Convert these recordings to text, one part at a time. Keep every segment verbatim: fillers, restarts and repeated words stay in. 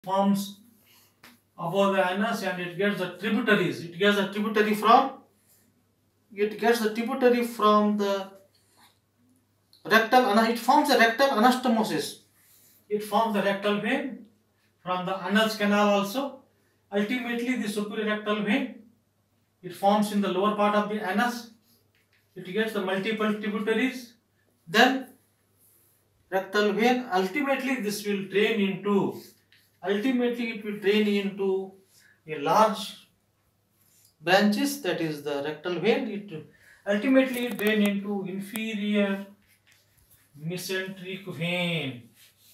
forms above the anus and it gets the tributaries. It gets the tributary from it gets the tributary from the rectal anus. It forms a rectal anastomosis. It forms the rectal vein from the anus canal also. Ultimately, the superior rectal vein, it forms in the lower part of the anus. It gets the multiple tributaries. Then rectal vein. Ultimately, this will drain into. Ultimately, it will drain into a large branches, that is the rectal vein. It ultimately drain into inferior mesenteric vein.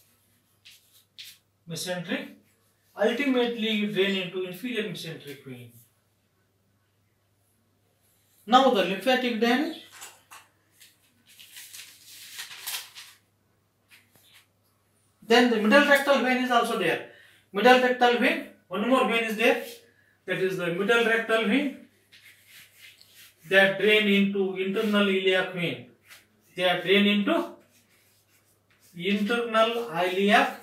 Mesenteric. Ultimately drain into inferior mesenteric vein. Now the lymphatic drainage. Then the middle rectal vein is also there. Middle rectal vein. One more vein is there. That is the middle rectal vein. That drain into internal iliac vein. They are drain into internal iliac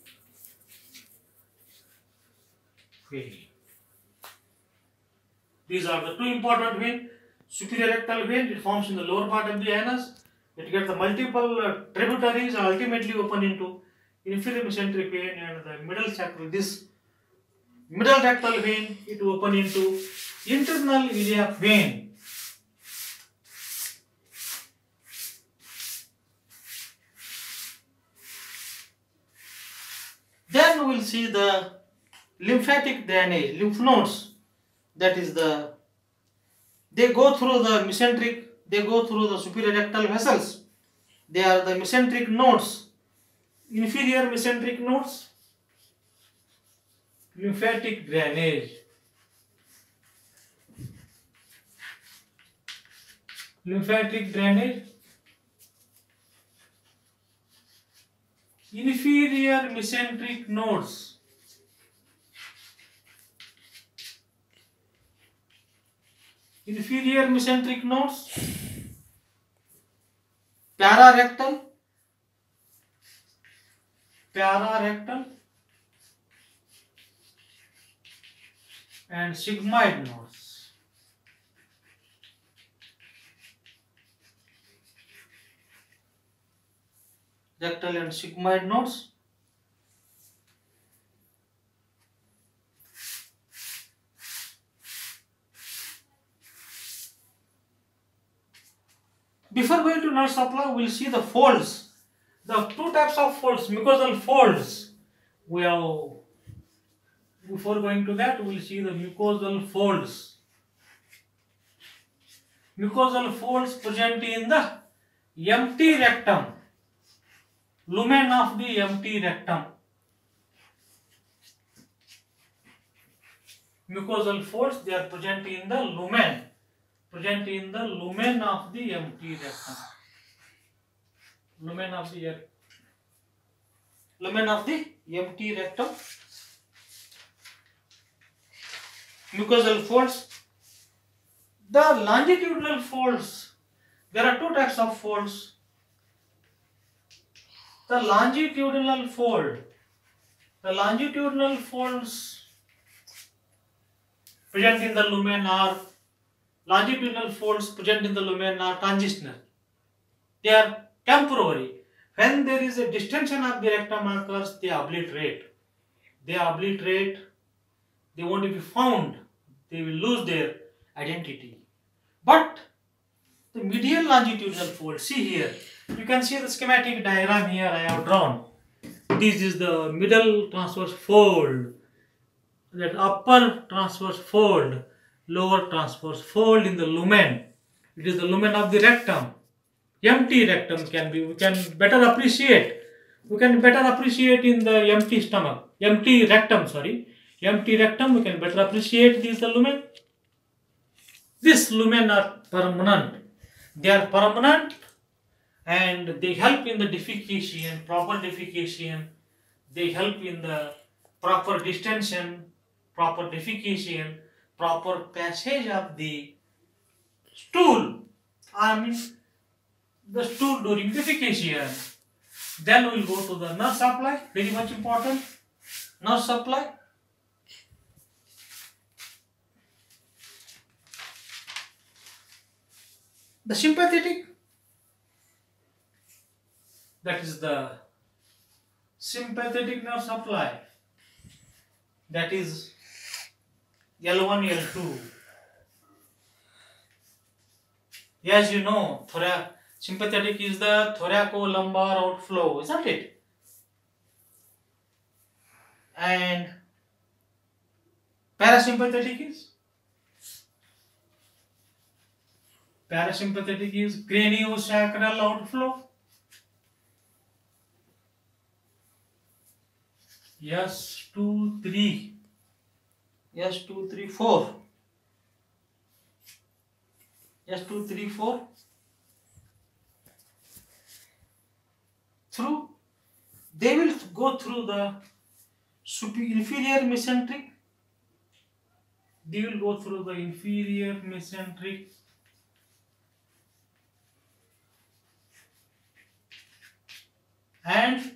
vein. These are the two important veins. Superior rectal vein, it forms in the lower part of the anus. It gets the multiple uh, tributaries and ultimately open into inferior mesenteric vein, and the middle sacral, this middle rectal vein, it open into internal iliac vein. Then we will see the lymphatic drainage, lymph nodes. That is the, they go through the mesenteric, they go through the superior rectal vessels. They are the mesenteric nodes, inferior mesenteric nodes. Lymphatic drainage. Lymphatic drainage. Inferior mesenteric nodes. Inferior mesenteric nodes. Pararectal. Pararectal. And sigmoid nodes. Rectal and sigmoid nodes. Before going to nerve supply, we will see the folds. The two types of folds, mucosal folds. We have, before going to that, we will see the mucosal folds. Mucosal folds present in the empty rectum, lumen of the empty rectum. Mucosal folds, they are present in the lumen, present in the lumen of the empty rectum. Lumen of the lumen of the empty rectum. Mucosal folds. The longitudinal folds, there are two types of folds. The longitudinal fold, the longitudinal folds present in the lumen are longitudinal folds present in the lumen are transitional. They are temporary. When there is a distension of the rectum occurs, they obliterate. They obliterate. They won't be found. They will lose their identity. But the medial longitudinal fold, see here, you can see the schematic diagram here I have drawn. This is the middle transverse fold, that upper transverse fold, lower transverse fold in the lumen. It is the lumen of the rectum. Empty rectum can be, we can better appreciate. We can better appreciate in the empty stomach, empty rectum, sorry. Empty rectum, we can better appreciate this the lumen. This lumen are permanent. They are permanent and they help in the defecation, proper defecation. They help in the proper distension, proper defecation, proper passage of the stool. I mean, the stool during defecation. Then we will go to the nerve supply, very much important. nerve supply. The sympathetic, that is the sympathetic nerve supply, that is L one, L two. As you know, thora sympathetic is the thoracolumbar outflow, isn't it? And parasympathetic is parasympathetic is craniosacral outflow. S two, three. S two, three, four. S two, three, four. Through, they will go through the superior, inferior mesenteric. They will go through the inferior mesenteric and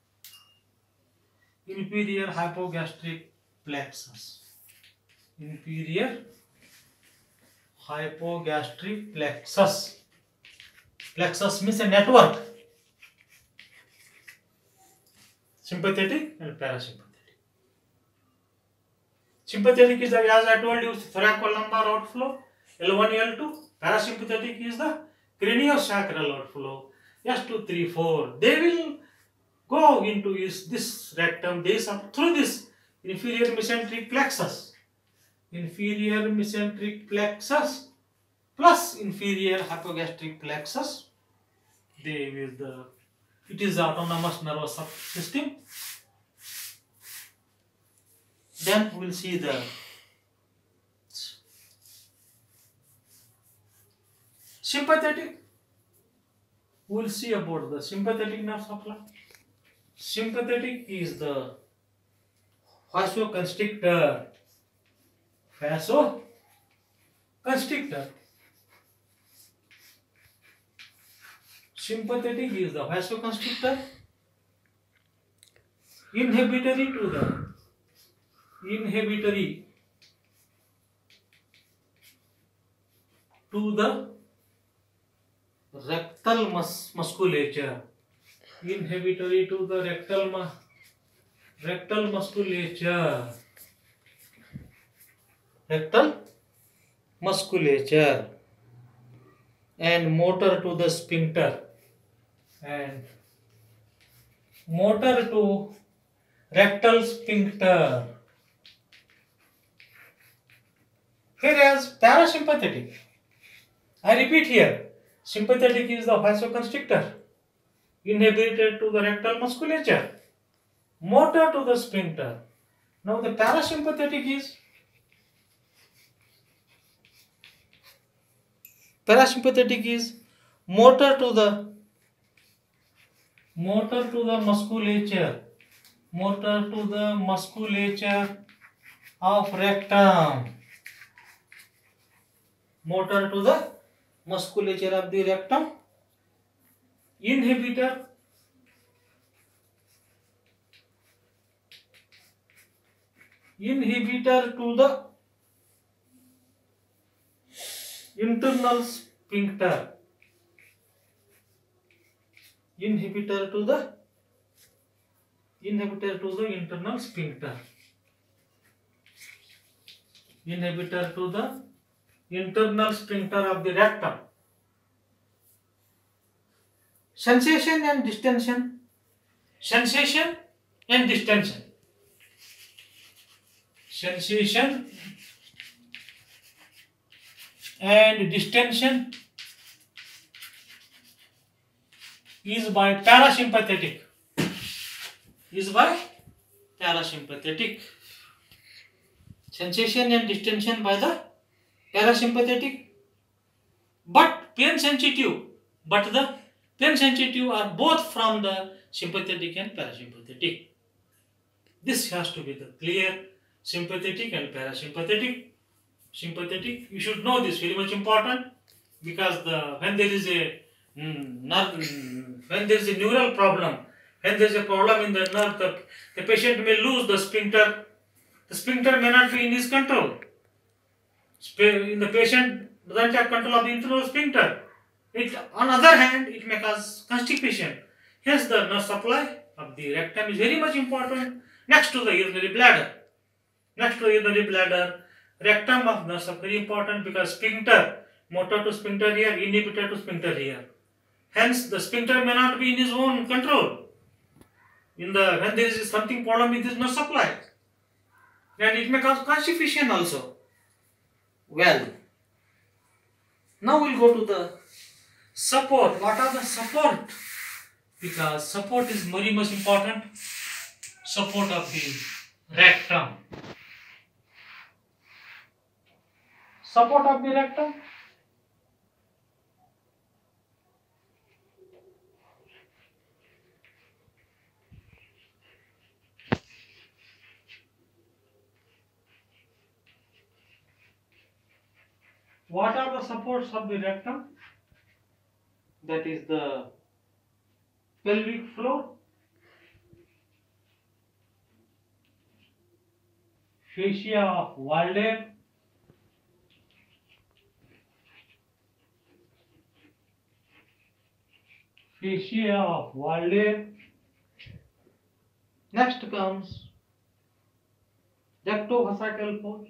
inferior hypogastric plexus. Inferior hypogastric plexus. Plexus means a network. Sympathetic and parasympathetic. Sympathetic is the, as I told you, thoracolumbar outflow, L one, L two. Parasympathetic is the craniosacral outflow, S two, three, four. They will go into this, this rectum, this up through this inferior mesenteric plexus. Inferior mesenteric plexus plus inferior hypogastric plexus. They will the it is the autonomous nervous system. Then we will see the sympathetic. We will see about the sympathetic nerve supply. Sympathetic is the vasoconstrictor. Vasoconstrictor. Sympathetic is the vasoconstrictor, inhibitory to the inhibitory to the rectal mus musculature, inhibitory to the rectal mu rectal musculature, rectal musculature, and motor to the sphincter. And motor to rectal sphincter. Whereas parasympathetic, I repeat here, sympathetic is the vasoconstrictor, inhibited to the rectal musculature, motor to the sphincter. Now the parasympathetic is parasympathetic is motor to the motor to the musculature, motor to the musculature of rectum, motor to the musculature of the rectum, inhibitor inhibitor to the internal sphincter, inhibitor to the inhibitor to the internal sphincter, inhibitor to the internal sphincter of the rectum. Sensation and distension, sensation and distension, sensation and distension is by parasympathetic, is by parasympathetic. Sensation and distension by the parasympathetic, but pain sensitive, but the pain sensitive are both from the sympathetic and parasympathetic. This has to be the clear, sympathetic and parasympathetic. Sympathetic, you should know this, very much important, because the when there is a mm, nerve, when there is a neural problem, When there is a problem in the nerve, the, the patient may lose the sphincter. The sphincter may not be in his control. In the patient doesn't have control of the internal sphincter. It, on other hand, it may cause constipation. Hence, the nerve supply of the rectum is very much important next to the urinary bladder. Next to the urinary bladder, rectum of nerves are very important because sphincter, motor to sphincter here, inhibitor to sphincter here. Hence, the sphincter may not be in his own control. In the when there is something problem with his nerve supply, then it may cause constipation also. Well, now we'll go to the support. What are the support? Because support is very much important. Support of the rectum. Support of the rectum. What are the supports of the rectum? That is the pelvic floor, fascia of Walden, fascia of Walden. Next comes rectovesical pouch.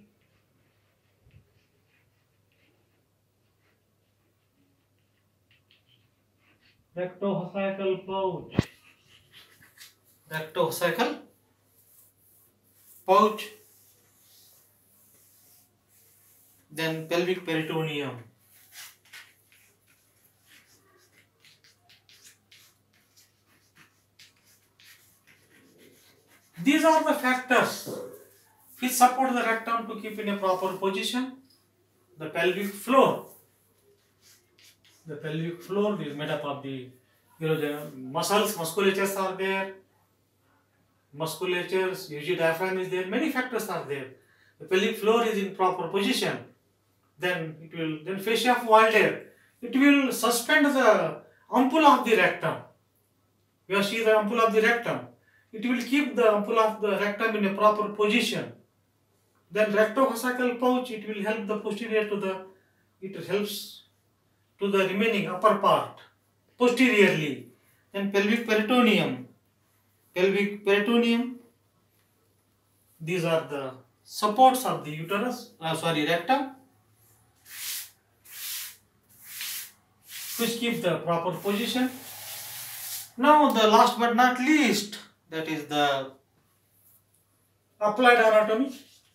Rectovesical pouch. Rectovesical pouch. Then pelvic peritoneum. These are the factors which support the rectum to keep in a proper position. The pelvic floor. The pelvic floor is made up of the you know the muscles, musculatures are there. Musculatures, U G diaphragm is there. Many factors are there. The pelvic floor is in proper position. Then it will then fascia of Walden. It will suspend the ampulla of the rectum. You see the ampulla of the rectum. It will keep the ampulla of the rectum in a proper position. Then rectovesical pouch, it will help the posterior to the, it helps to the remaining upper part, posteriorly. Then pelvic peritoneum. Pelvic peritoneum, these are the supports of the uterus, uh, sorry, rectum, which keep the proper position. Now the last but not least, that is the applied anatomy.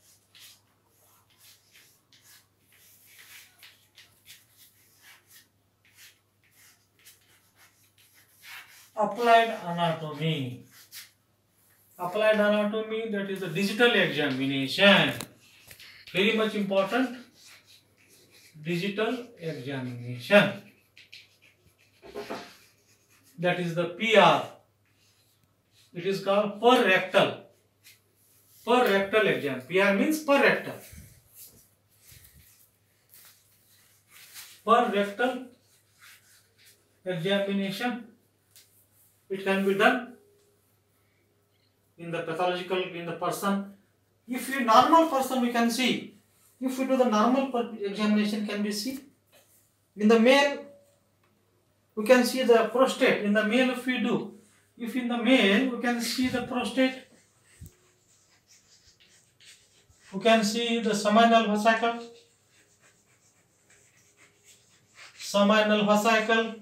Applied anatomy. Applied anatomy, that is the digital examination. Very much important. Digital examination. That is the P R. It is called per rectal. Per rectal exam. P R means per rectal. Per rectal examination. It can be done in the pathological, in the person. If you normal person, we can see. If we do the normal examination, can be see. In the male, we can see the prostate. In the male, if we do, if in the male, we can see the prostate. We can see the seminal vesicle. Seminal vesicle.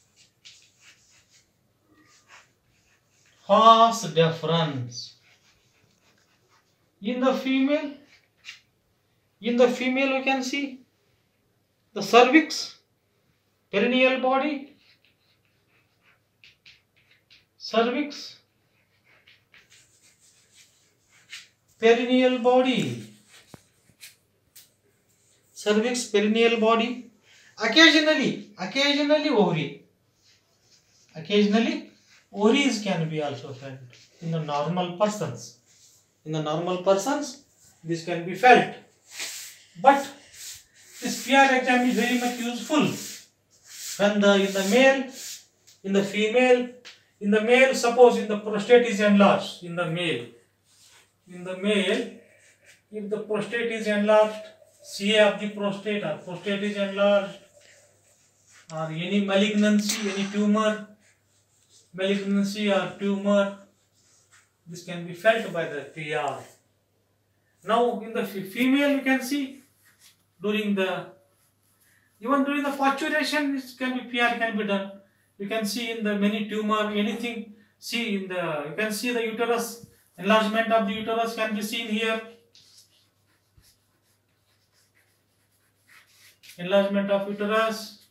Vas deferens. In the female, in the female we can see the cervix, perineal body, cervix, perineal body, cervix, perineal body, occasionally, occasionally ovary, occasionally ovaries can be also felt in the normal persons. In the normal persons, this can be felt. But this P R exam is very much useful when the in the male, in the female, In the male, suppose in the prostate is enlarged, in the male, in the male, if the prostate is enlarged, C A of the prostate or prostate is enlarged, or any malignancy, any tumor, malignancy or tumor, this can be felt by the P R. Now in the female you can see during the, even during the parturition it can be P R can be done. You can see in the many tumor, anything, see in the, you can see the uterus, enlargement of the uterus can be seen here. Enlargement of uterus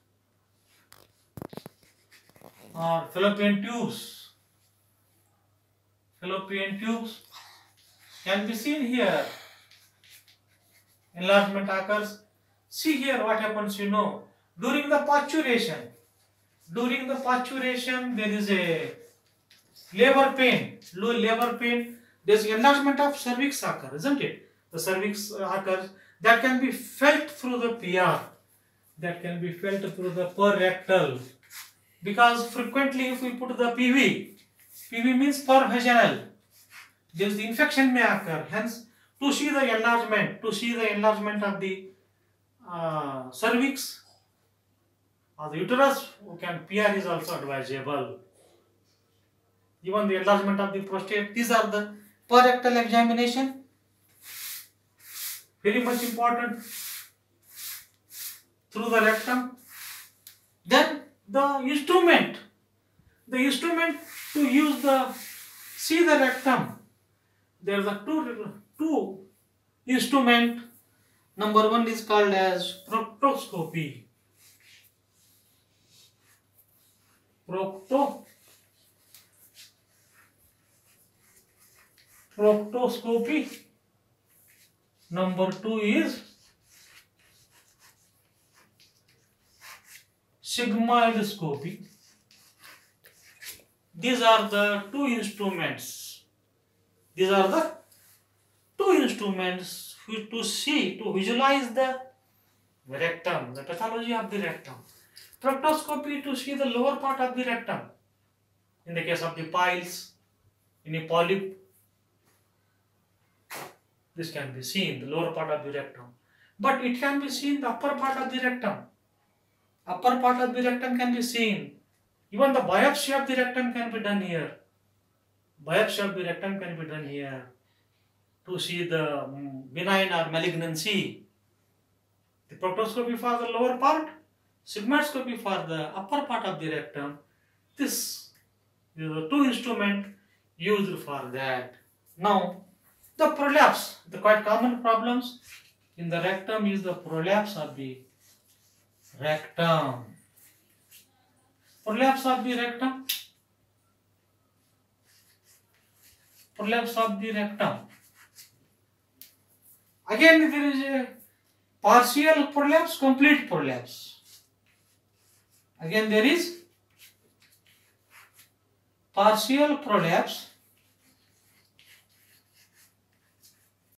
or fallopian tubes. Fallopian tubes can be seen here. Enlargement occurs. See here what happens, you know, during the parturition. During the parturition there is a labor pain, low labor pain. There is enlargement of cervix occurs, isn't it? The cervix occurs. That can be felt through the P R. That can be felt through the perrectal. Because frequently if we put the P V, P V means pervaginal, there is the infection may occur. Hence, to see the enlargement, to see the enlargement of the uh, cervix or the uterus, can P R is also advisable. Even the enlargement of the prostate, these are the perrectal examination. Very much important. Through the rectum. Then the instrument, the instrument to use the, see the rectum. There are the two, two instrument. Number one is called as proctoscopy. Procto, proctoscopy. Number two is sigmoidoscopy. These are the two instruments. These are the two instruments to see, to visualize the rectum, the pathology of the rectum. Proctoscopy to see the lower part of the rectum. In the case of the piles, in a polyp, this can be seen, the lower part of the rectum. But it can be seen the upper part of the rectum. Upper part of the rectum can be seen. Even the biopsy of the rectum can be done here. Biopsy of the rectum can be done here to see the benign or malignancy. The proctoscopy for the lower part, sigmoidoscopy for the upper part of the rectum. This is the two instruments used for that. Now, the prolapse, the quite common problems in the rectum is the prolapse of the rectum. Prolapse of the rectum. Prolapse of the rectum. Again there is a partial prolapse, complete prolapse. Again there is partial prolapse,